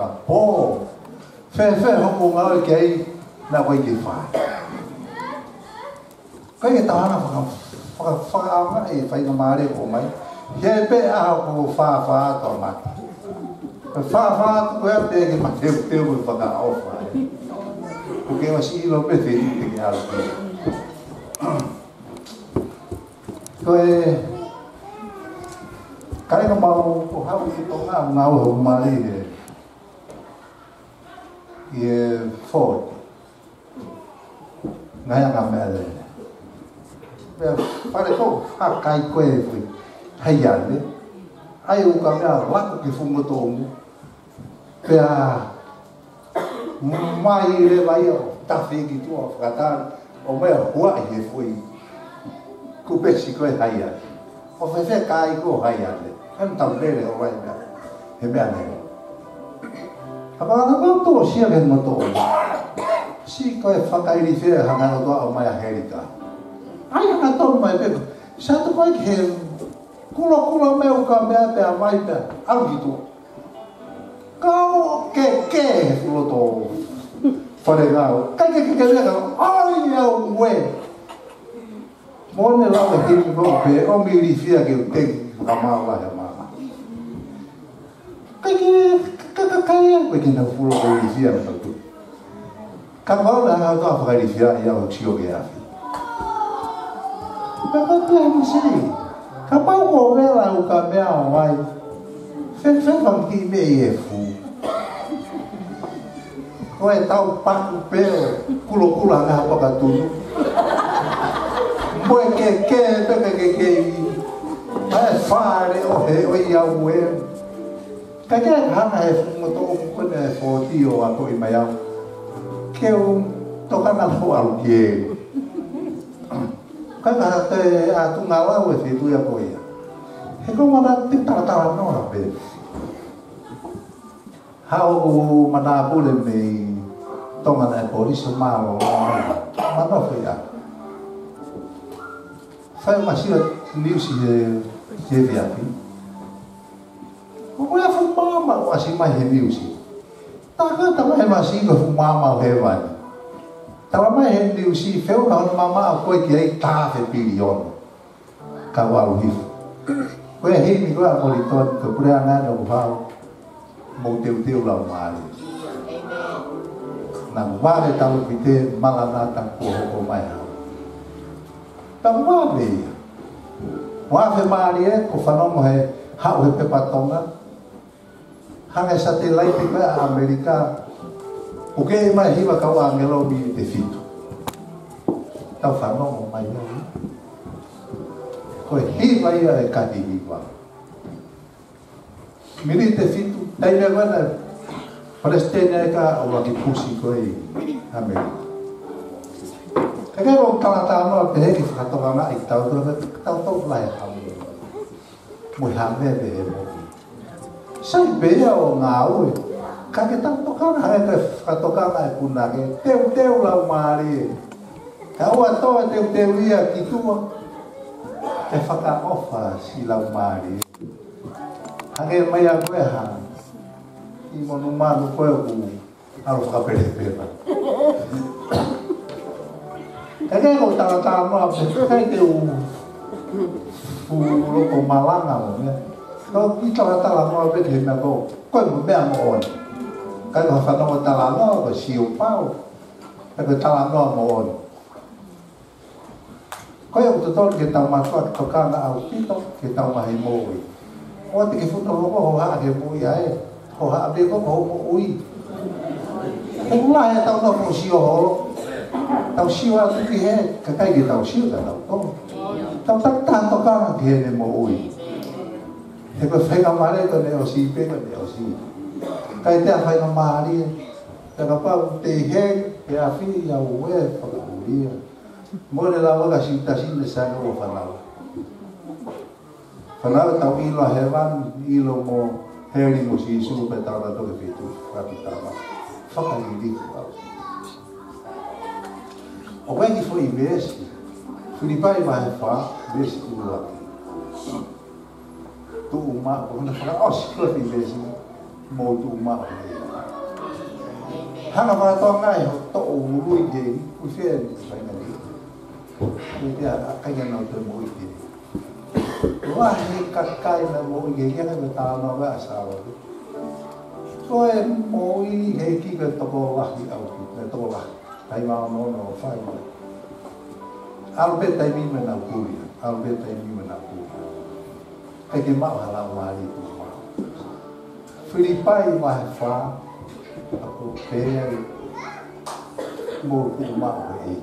ka po fe ho ngā ke na ko ki fa kai ta na fa e fa na mare ko mai he pe a ko fa to ma fa ko e te ki ma te ko fa ka o fa ko ke wa si lo pe te ki ala ko e cái nó mau của hao thì tôi ngao hồng mà đi thì Ford ngay làm mẹ rồi bây giờ phải để có phát cái quê với hay dần đấy ai cũng cảm thấy lắc cái phun cái tôm bây giờ mai lên bây giờ ta phải cái chỗ cả ta ông bây giờ quá hay vui cũng biết gì cái hay dần ông phải cái cũng hay dần đấy kan tamle le o vai na he me ane apa na to sia gen mo to si ko e fakai ri fe ha na to o mai a herita ai na to mai pe sa to ko ke kulo me o ka me pe a mai pe al gitu kau ke kulo to fare ga kai ke le ga ai ya we mo ne la ke mo pe o mi ri fe ke te ka ma la ya cái cái nào phụ lục đi phía nào tu, các bạn là họ có phải đi phía nào họ chịu cái gì, các bạn tu làm gì, các bạn có về là họ làm咩à vậy, phép làm gì咩嘢phụ, coi tao bắt bèo, cú là họ bắt tu, mỗi cái pha đấy, ôi yêu em cái hàng này một tô quân này phô tiêu à tôi mày ao kêu tôi các anh họ ăn gì cái là tôi tôi ngáo á vậy thì tôi ăn gì thế có mà đang tính tao nó là về hao mà na bù lên mình tôi mà này bố đi số mà nó phải phải mà xí là níu xí về việc ko ya fu mama wa si mai he music ta ka ta mai ma si ko fu mama he vai ta mai he music feu na mama ko ki ai ta fe bilion ka wa lu hif ko ya he mi ko a monitor ko pura na no pa mo teu la ma ni na wa de ta lu pite malana ta ko mai ha ta wa fe ma ni ko fa no mo he ha o he pe patonga hanga satellite pe Amerika o que mai hiva ka wa ngelo bi te fito tau fa no mai no ko hiva ia e ka hiva mini te fito dai me va Palestina ka o ki pusi ko e Amerika ka ko ta no pe ki fa to nga i tau to lai ha mo ha me be sai bea o ngā ue ka ke tatoka hae ka katoka ngai puna ke teu lau maari ka ua toa teu ia ki tua e whaka ofa si lau maari hake mai a koe ha i monu manu koe ku alo whakapere pera ka ke ko tangata noa pe kai te u loko malanga mo ne kalau kita kata lama betul ni aku, kau memang on. Kalau kata orang lama, aku siapa pau. Kalau lama on. Kau yang betul kita masuk ke kana au kita kita mahimoi. Oh tiga foto kau hak dia punya kau hak dia kau ui. Pula ya tahu nak kau siapa tahu siapa tu dia kakai dia tahu siapa tahu. Tahu tak kana dia ni mau ui. Thế có phải làm gì đó này aussi biết là aussi cái thế phải làm gì cái đó bao tê hết cái phi giàu quá phải làm gì mỗi lần làm cái gì ta xin được sao nó phải làm tao ilo hewan ilo mo heri mo si su pe tao đó cái việc tu phải cái gì đi o bem que foi vez Filipai vai falar vez tu lá tu uma quando fala oh se foi vez mo tu uma hanga pa to ngai ho to ului ge ku fen sai ngai ni dia akai na to mo iti wa ni kakai na mo ge ge na ta na ba sa wa so e mo I he ki ka to ko wa hi au ki na to wa ai ma no no fai albe tai mi na ku albe tai mi na ku ai ke ma hala ma ri ku ma Filipai ma fa aku pere mo ku ma e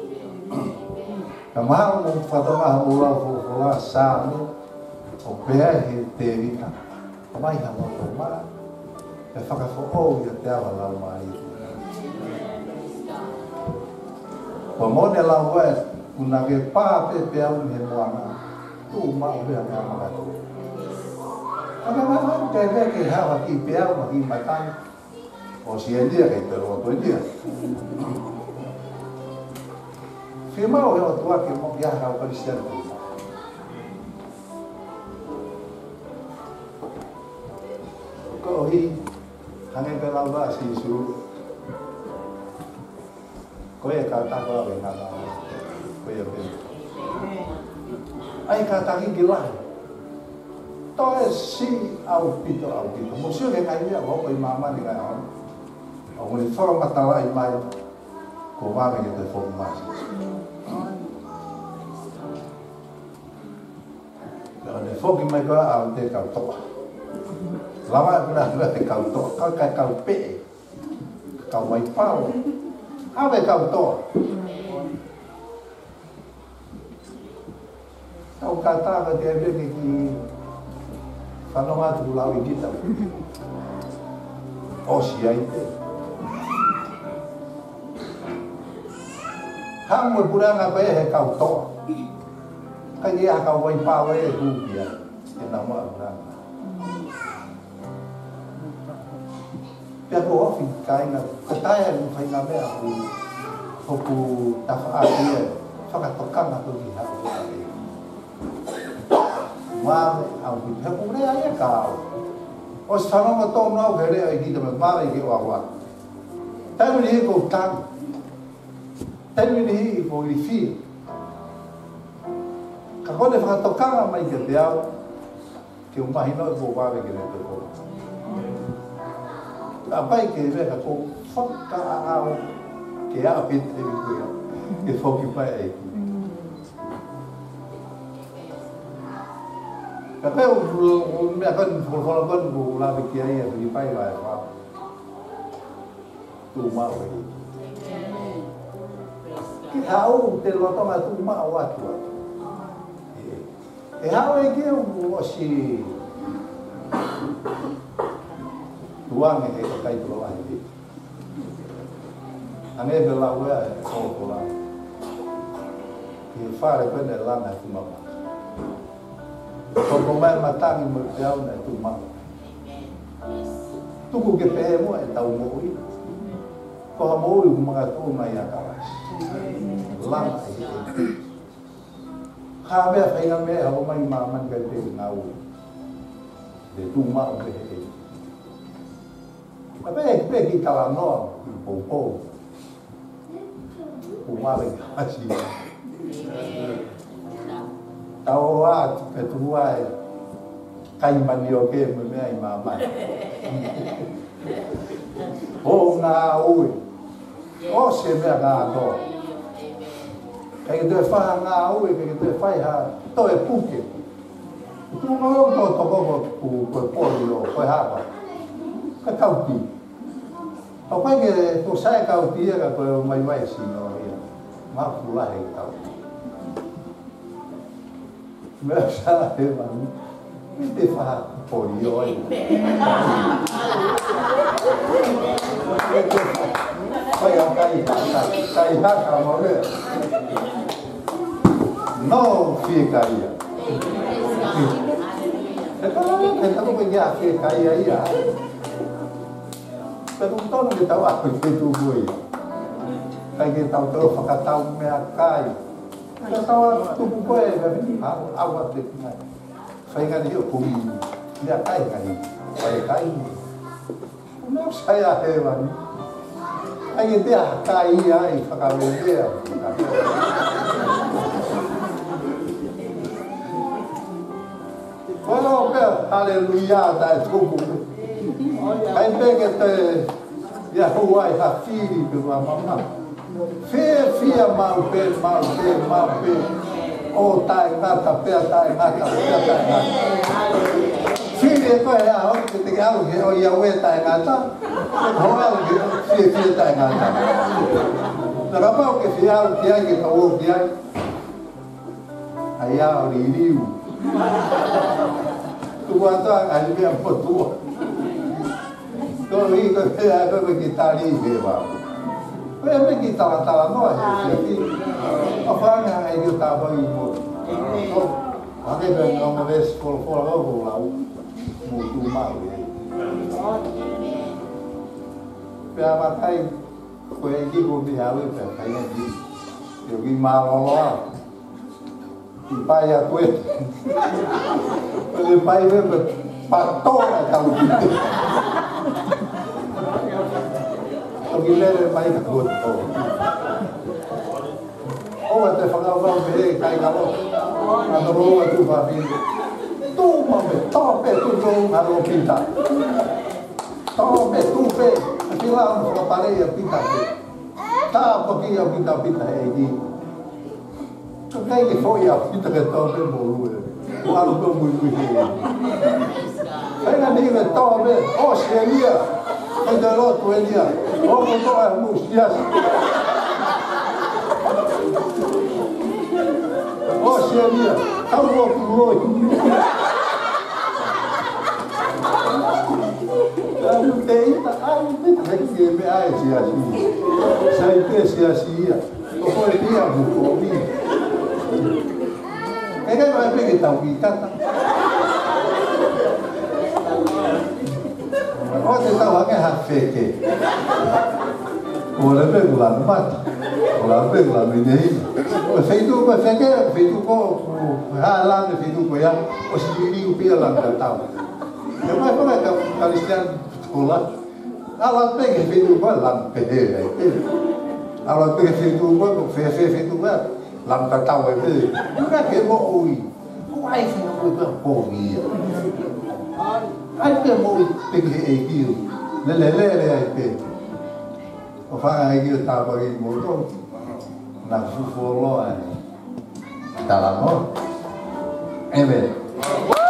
kamar mo fa to ma mo la fo la sa no o pere he te vita mai ha mo to ma e fa ka fo o ya te ala ma i ko mo de la wa una ke pa pe pe un he mo ana tu ma o ya ka ma ka Agora te ve que ha aqui pea aqui matan o si el día que te lo todo el día firma o eu tua que mo viaja ao cristiano ko hi hangen pela ba si su ko e ka ta ko ve na ko e ve ai ka ta ki gila to si au pito mo sio que kai ia ho pai mama ni ga o ni fora matala I mai ko va que te fo mais la ne fo que mai ko au te ka to lama na te ka to ka pe ka mai pau ave ka to au ka ta ka te ve ki Kalau tu lawi kita, oh siapa itu? Kamu pulang apa ya kau tahu? Kayak kau wai pawe itu dia, nama orang. Dia bawa fikai na, katanya fikai na be aku tak dia, fakat tokan atau dia. Ma au ki ha ku re ai ka o sa no ma to no ke re ai ki de ma ai ki wa ta mi ni ko tan ta mi ni ko I fi ka ko de fa to ka mai ke te au ki un mai no ko va ke ne to ko a pai ke ve ka ko fa ka au ke a pit e ko ya ke fo ki pai ai Tapi umi akan berkorban bulan bikiai ya Filipai lah ya tu mau ini kita tahu terlotong itu mau waktu tahu ini si tuang yang kita kai tu lah ini ane belawa ya kau lah ini fare pada lana tu mau Kalau mai matang mo piao na tu ma. Tu ko ke pe mo e tau mo I. Ko mo I mga tu mai ya ka. Lang ai. Ka be fa ina me ho mai ma man ka te ngau. De tu ma o ke he. Ka be ki kala no po po. Ku ma be ka si. Tau wa ke tua kai manio ke me ai mama o na ui o se me ga do kai de fa na ui ke de fa ha to e puke tu no to to ko pu po lo ko ha ba ka kau ti o kai ke to sai kau ti ga ko mai mai si no ya ma fu la he kau me sa he man mi te fa po io poi ho kai ha ka mo le no fica ia e kalau kita tu pergi fica ia pero todo que estaba que tu foi kai que tau to fa tau me kai Tawa tu buat awak dekmat. Saya dia kumi dia kai kai. Saya kai. Nak saya hewan. ai te kai ai whakawea. Wala pia, haleluia, ta e tuku. Ai peke te Yahuai hafiri pe mama. Fia mau pe. O tai ngata pe tai ngata. Firi e koe a ho te te au ke o Yahweh tai ngata. Ho au ke fia tai ngata. Nara pau ke fia au ki ai ke tau ki ai. Ai au ririu. Tua toa ai mea potua. Ko ri ko pea ko ki tari he wa. Ko e me ki tala noa he ki. A whanga ai ki ta wa i mo. Ake pe ngama ves ko ho lau. Mo tu mau he. Pea ma kai ko e ki ko bi hawe pe kai ni. Yo ki ma lo. Pai a koe. Ele pai vem patona tau. O gilere pai ka koto. O te whanga wau me kai ka lo. Na to roa tu pa fi. Tu ma me tope tu no aro pinta. Tope tu pe. Ti la no pare a pinta. Ta poki a pinta e di. Kai ke foi a fita que tope moru. O alo to muito he. Ai na ni que tope, o seria. Ai da lo to elia. O ko to a musias. O seria. Tau lo tu loi. Ai te que me ai se assim. Sai te se assim. O foi dia do Covid. Kaya ko ay pigi tau kita. O te tau hange hafeke. O le pegu la mata. O la pegu la minei. O feitu ko ha la me feitu ko ya o sibiri u pia la tau. Eu mai pone ka Cristian kola. Ala pegi feitu ko la pede. Ala pegi feitu ko feitu ko làm ta tàu ấy thì các cái bộ không ai phải nói với bộ gì ai cái bộ tình hệ kiểu lê ai cái có phải ai kiểu tao có cái bộ đó làm phu lo à ta làm nó em về